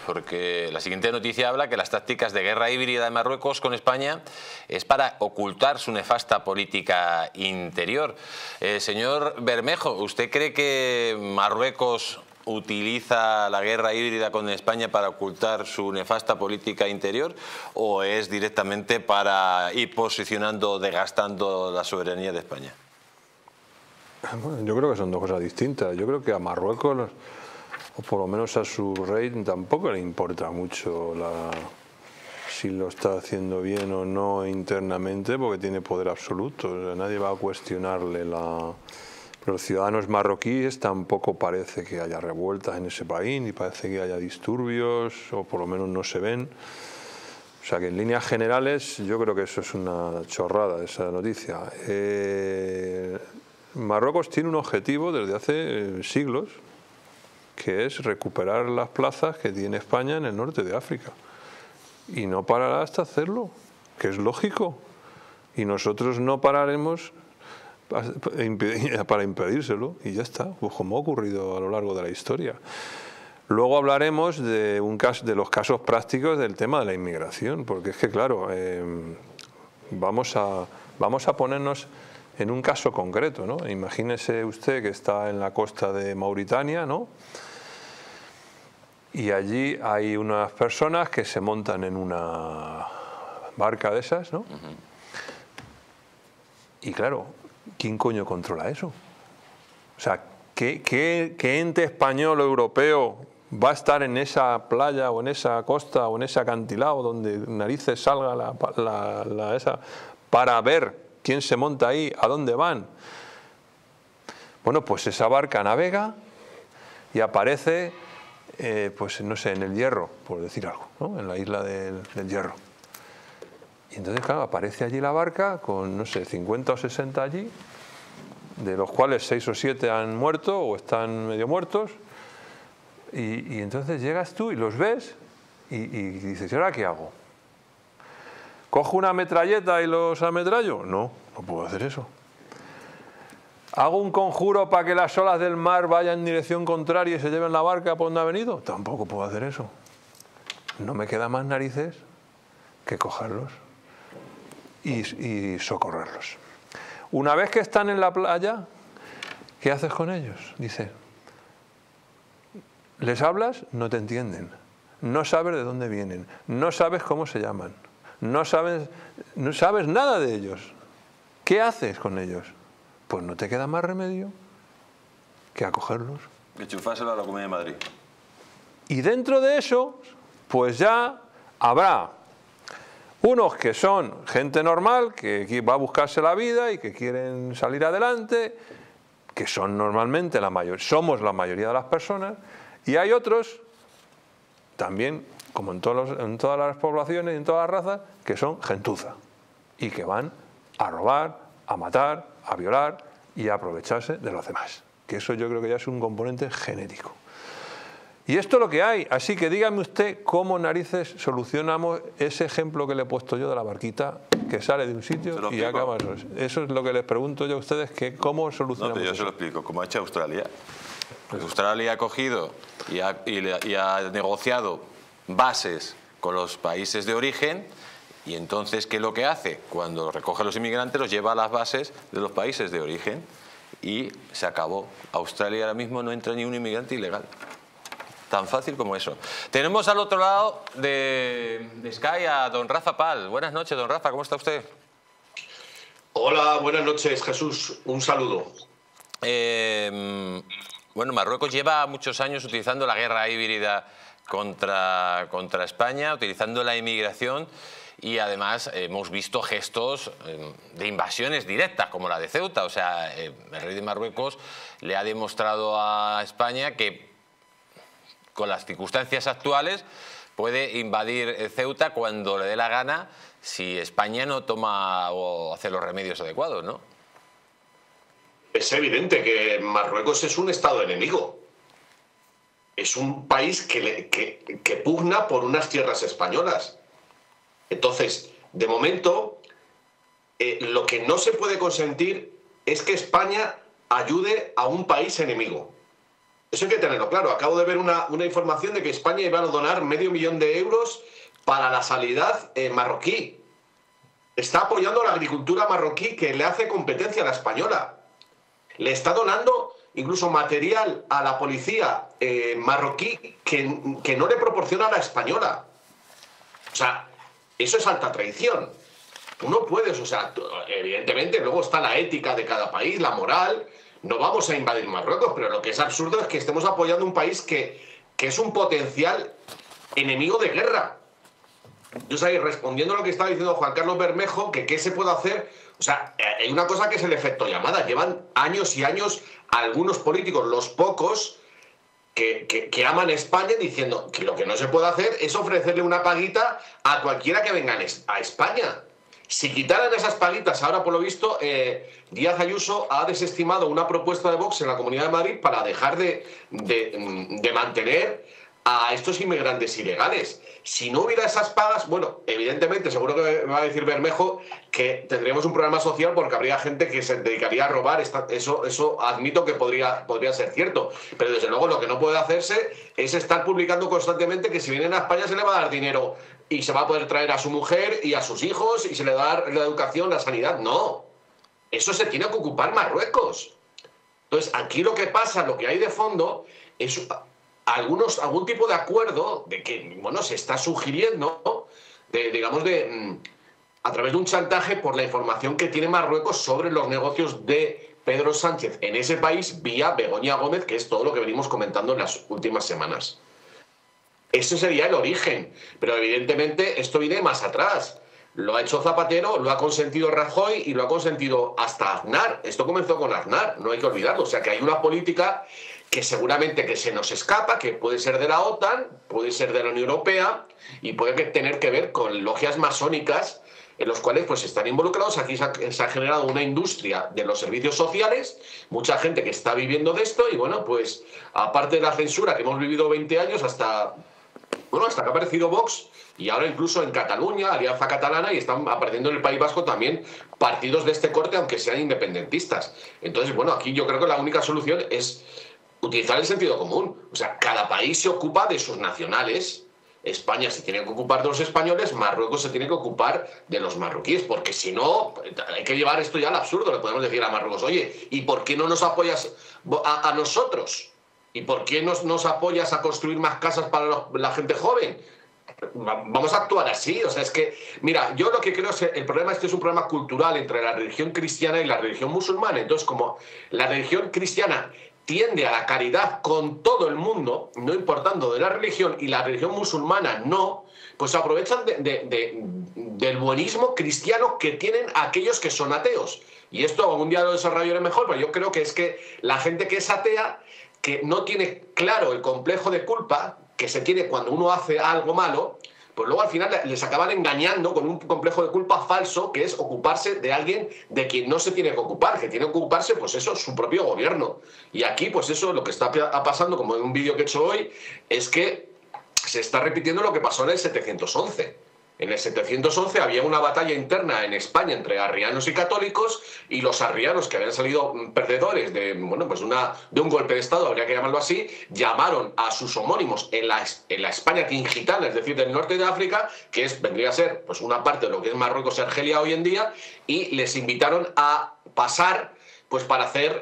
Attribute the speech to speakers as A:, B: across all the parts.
A: porque la siguiente noticia habla que las tácticas de guerra híbrida de Marruecos con España es para ocultar su nefasta política interior. Señor Bermejo, ¿usted cree que Marruecos utiliza la guerra híbrida con España para ocultar su nefasta política interior, o es directamente para ir posicionando, desgastando la soberanía de España?
B: Bueno, yo creo que son dos cosas distintas. Yo creo que a Marruecos, o por lo menos a su rey, tampoco le importa mucho si lo está haciendo bien o no internamente, porque tiene poder absoluto. O sea, nadie va a cuestionarle Los ciudadanos marroquíes tampoco parece que haya revueltas en ese país, ni parece que haya disturbios, o por lo menos no se ven. O sea que en líneas generales yo creo que eso es una chorrada, esa noticia. Marruecos tiene un objetivo desde hace siglos, que es recuperar las plazas que tiene España en el norte de África. Y no parará hasta hacerlo, que es lógico. Y nosotros no pararemos para impedírselo, y ya está, pues como ha ocurrido a lo largo de la historia. Luego hablaremos de los casos prácticos del tema de la inmigración, porque es que claro, vamos a ponernos en un caso concreto, ¿no? Imagínese usted que está en la costa de Mauritania, ¿no? Y allí hay unas personas que se montan en una barca de esas, ¿no? Y claro, ¿quién coño controla eso? O sea, ¿qué ente español o europeo va a estar en esa playa o en esa costa o en ese acantilado donde narices salga esa para ver quién se monta ahí, a dónde van? Bueno, pues esa barca navega y aparece, pues no sé, en el Hierro, por decir algo, ¿no? En la isla del Hierro. Y entonces, claro, aparece allí la barca con, no sé, 50 o 60 allí, de los cuales 6 o 7 han muerto o están medio muertos. Y entonces llegas tú y los ves y dices, ¿y ahora qué hago? ¿Cojo una metralleta y los ametrallo? No, no puedo hacer eso. ¿Hago un conjuro para que las olas del mar vayan en dirección contraria y se lleven la barca por donde ha venido? Tampoco puedo hacer eso. No me queda más narices que cogerlos y socorrerlos. Una vez que están en la playa, ¿qué haces con ellos? Dice, les hablas, no te entienden, no sabes de dónde vienen, no sabes cómo se llaman, no sabes nada de ellos. ¿Qué haces con ellos? Pues no te queda más remedio que acogerlos.
A: Enchufárselo a la Comunidad de Madrid.
B: Y dentro de eso, pues ya habrá unos que son gente normal, que va a buscarse la vida y que quieren salir adelante, que son normalmente somos la mayoría de las personas, y hay otros, también, como en todas las poblaciones y en todas las razas, que son gentuza, y que van a robar, a matar, a violar y a aprovecharse de los demás. Que eso yo creo que ya es un componente genético. Y esto es lo que hay, así que dígame usted cómo narices solucionamos ese ejemplo que le he puesto yo de la barquita que sale de un sitio y acaba. Eso es lo que les pregunto yo a ustedes, que cómo solucionamos.
A: No, pero yo se lo explico, como ha hecho Australia. Pues Australia ha cogido y ha negociado bases con los países de origen, y entonces, ¿qué es lo que hace? Cuando recoge a los inmigrantes, los lleva a las bases de los países de origen y se acabó. Australia ahora mismo no entra ni un inmigrante ilegal. Tan fácil como eso. Tenemos al otro lado de Sky a don Rafa Pal. Buenas noches, don Rafa, ¿cómo está usted?
C: Hola, buenas noches, Jesús. Un saludo.
A: Bueno, Marruecos lleva muchos años utilizando la guerra híbrida contra España, utilizando la inmigración, y además hemos visto gestos de invasiones directas, como la de Ceuta. O sea, el rey de Marruecos le ha demostrado a España que con las circunstancias actuales puede invadir Ceuta cuando le dé la gana, si España no toma o hace los remedios adecuados, ¿no?
C: Es evidente que Marruecos es un estado enemigo. Es un país que pugna por unas tierras españolas. Entonces, de momento, lo que no se puede consentir es que España ayude a un país enemigo. Eso hay que tenerlo claro. Acabo de ver una información de que España iba a donar €500.000 para la sanidad marroquí. Está apoyando a la agricultura marroquí, que le hace competencia a la española. Le está donando incluso material a la policía marroquí que no le proporciona a la española. O sea, eso es alta traición. Tú no puedes, o sea, evidentemente luego está la ética de cada país, la moral. No vamos a invadir Marruecos, pero lo que es absurdo es que estemos apoyando un país que es un potencial enemigo de guerra. Yo estoy respondiendo a lo que estaba diciendo Juan Carlos Bermejo, que qué se puede hacer. O sea, hay una cosa que es el efecto llamada. Llevan años y años algunos políticos, los pocos, que aman España, diciendo que lo que no se puede hacer es ofrecerle una paguita a cualquiera que venga a España. Si quitaran esas paguitas, ahora por lo visto, Díaz Ayuso ha desestimado una propuesta de Vox en la Comunidad de Madrid para dejar de mantener a estos inmigrantes ilegales. Si no hubiera esas pagas, bueno, evidentemente, seguro que me va a decir Bermejo que tendríamos un problema social porque habría gente que se dedicaría a robar. Eso admito que podría ser cierto. Pero desde luego lo que no puede hacerse es estar publicando constantemente que si vienen a España se le va a dar dinero y se va a poder traer a su mujer y a sus hijos y se le va a dar la educación, la sanidad. No. Eso se tiene que ocupar Marruecos. Entonces, aquí lo que pasa, lo que hay de fondo es algún tipo de acuerdo de que, bueno, se está sugiriendo, a través de un chantaje por la información que tiene Marruecos sobre los negocios de Pedro Sánchez en ese país vía Begoña Gómez, que es todo lo que venimos comentando en las últimas semanas. Ese sería el origen, pero evidentemente esto viene más atrás. Lo ha hecho Zapatero, lo ha consentido Rajoy y lo ha consentido hasta Aznar. Esto comenzó con Aznar, no hay que olvidarlo. O sea que hay una política que seguramente que se nos escapa, que puede ser de la OTAN, puede ser de la Unión Europea y puede tener que ver con logias masónicas en los cuales pues están involucrados. Aquí se ha generado una industria de los servicios sociales, mucha gente que está viviendo de esto y bueno, pues aparte de la censura que hemos vivido 20 años hasta que ha aparecido Vox y ahora incluso en Cataluña, Alianza Catalana, y están apareciendo en el País Vasco también partidos de este corte, aunque sean independentistas. Entonces, bueno, aquí yo creo que la única solución es utilizar el sentido común. O sea, cada país se ocupa de sus nacionales. España se tiene que ocupar de los españoles, Marruecos se tiene que ocupar de los marroquíes, porque si no, hay que llevar esto ya al absurdo. Le podemos decir a Marruecos, oye, ¿y por qué no nos apoyas a nosotros? ¿Y por qué nos apoyas a construir más casas para la gente joven? Vamos a actuar así. O sea, es que, mira, yo lo que creo es que el problema es un problema cultural entre la religión cristiana y la religión musulmana. Entonces, como la religión cristiana tiende a la caridad con todo el mundo, no importando de la religión, y la religión musulmana no, pues aprovechan del buenismo cristiano que tienen aquellos que son ateos. Y esto algún día lo desarrollaré mejor, pero yo creo que es que la gente que es atea, que no tiene claro el complejo de culpa que se tiene cuando uno hace algo malo, pues luego al final les acaban engañando con un complejo de culpa falso, que es ocuparse de alguien de quien no se tiene que ocupar, que tiene que ocuparse, pues eso, su propio gobierno. Y aquí, pues eso, lo que está pasando, como en un vídeo que he hecho hoy, es que se está repitiendo lo que pasó en el 711. En el 711 había una batalla interna en España entre arrianos y católicos, y los arrianos, que habían salido perdedores de un golpe de Estado, habría que llamarlo así, llamaron a sus homónimos en la España tingitana, es decir, del norte de África, que vendría a ser pues una parte de lo que es Marruecos y Argelia hoy en día, y les invitaron a pasar pues para hacer,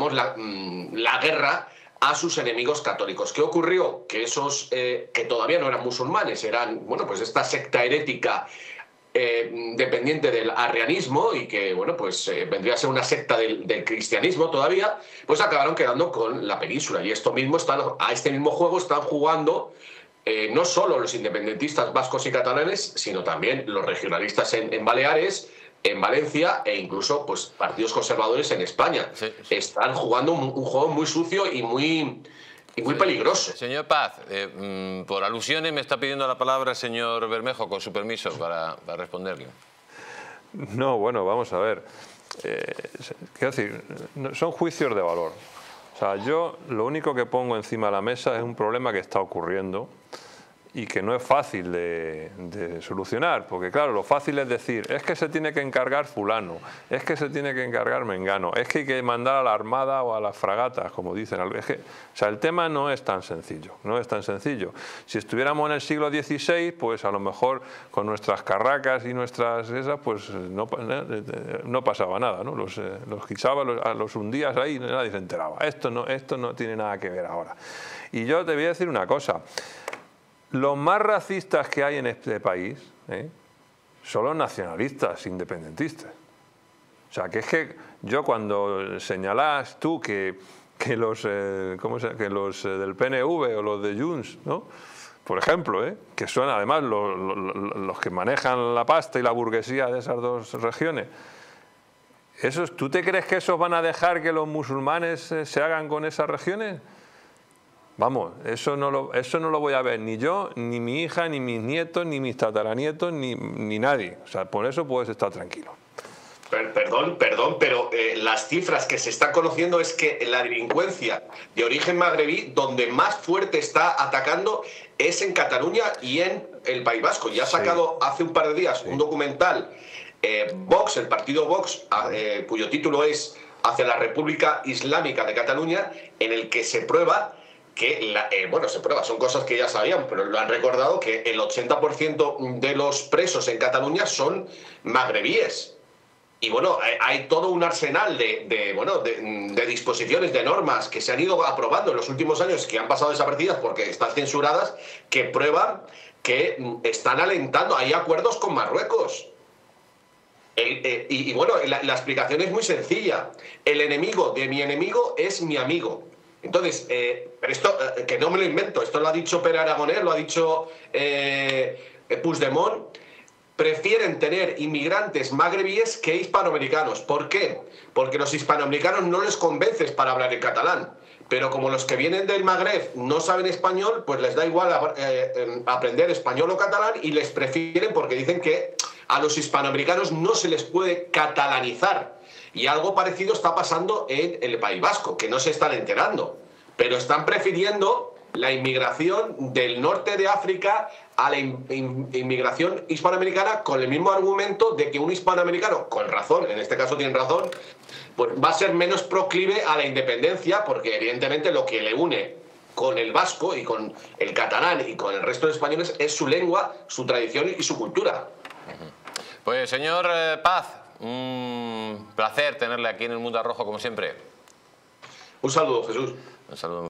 C: la guerra a sus enemigos católicos. ¿Qué ocurrió? Que esos que todavía no eran musulmanes, eran, bueno, pues esta secta herética dependiente del arrianismo y que, bueno, pues vendría a ser una secta del cristianismo todavía, pues acabaron quedando con la península. Y a este mismo juego están jugando no solo los independentistas vascos y catalanes, sino también los regionalistas en Baleares, en Valencia e incluso pues partidos conservadores en España. Sí. Están jugando un juego muy sucio y muy peligroso.
A: Señor Paz, por alusiones me está pidiendo la palabra el señor Bermejo, con su permiso, para responderle.
B: No, bueno, vamos a ver. Quiero decir, son juicios de valor. O sea, yo lo único que pongo encima de la mesa es un problema que está ocurriendo y que no es fácil de solucionar, porque claro, lo fácil es decir, es que se tiene que encargar fulano, es que se tiene que encargar mengano, es que hay que mandar a la armada o a las fragatas, como dicen. O sea, el tema no es tan sencillo, no es tan sencillo. Si estuviéramos en el siglo XVI, pues a lo mejor con nuestras carracas y nuestras esas, pues no pasaba nada, ¿no? Los guisaban, los hundías ahí y nadie se enteraba. Esto no tiene nada que ver ahora. Y yo te voy a decir una cosa. Los más racistas que hay en este país son los nacionalistas independentistas. O sea, que es que yo cuando señalás tú que los del PNV o los de Junts, ¿no? Por ejemplo, que son además los que manejan la pasta y la burguesía de esas dos regiones, ¿tú te crees que esos van a dejar que los musulmanes se hagan con esas regiones? Vamos, eso no lo voy a ver ni yo, ni mi hija, ni mis nietos, ni mis tataranietos, ni nadie. O sea, por eso puedes estar tranquilo.
C: Perdón, pero las cifras que se están conociendo es que la delincuencia de origen magrebí, donde más fuerte está atacando, es en Cataluña y en el País Vasco. Ya ha sacado hace un par de días un documental, Vox, el partido Vox, cuyo título es Hacia la República Islámica de Cataluña, en el que se prueba que, son cosas que ya sabían, pero lo han recordado, que el 80% de los presos en Cataluña son magrebíes. Y bueno, hay todo un arsenal de disposiciones, de normas que se han ido aprobando en los últimos años, que han pasado desapercibidas porque están censuradas, que prueban que están alentando. Hay acuerdos con Marruecos. La explicación es muy sencilla. El enemigo de mi enemigo es mi amigo. Entonces, pero esto, que no me lo invento, esto lo ha dicho Pere Aragonés, lo ha dicho Puigdemont. Prefieren tener inmigrantes magrebíes que hispanoamericanos. ¿Por qué? Porque los hispanoamericanos no les convences para hablar en catalán. Pero como los que vienen del Magreb no saben español, pues les da igual aprender español o catalán y les prefieren porque dicen que a los hispanoamericanos no se les puede catalanizar. Y algo parecido está pasando en el País Vasco, que no se están enterando. Pero están prefiriendo la inmigración del norte de África a la inmigración hispanoamericana, con el mismo argumento de que un hispanoamericano, con razón, en este caso tienen razón, pues va a ser menos proclive a la independencia, porque evidentemente lo que le une con el vasco y con el catalán y con el resto de españoles es su lengua, su tradición y su cultura.
A: Pues señor Paz, un placer tenerle aquí en El Mundo al Rojo como siempre.
C: Un saludo, Jesús.
A: Un saludo.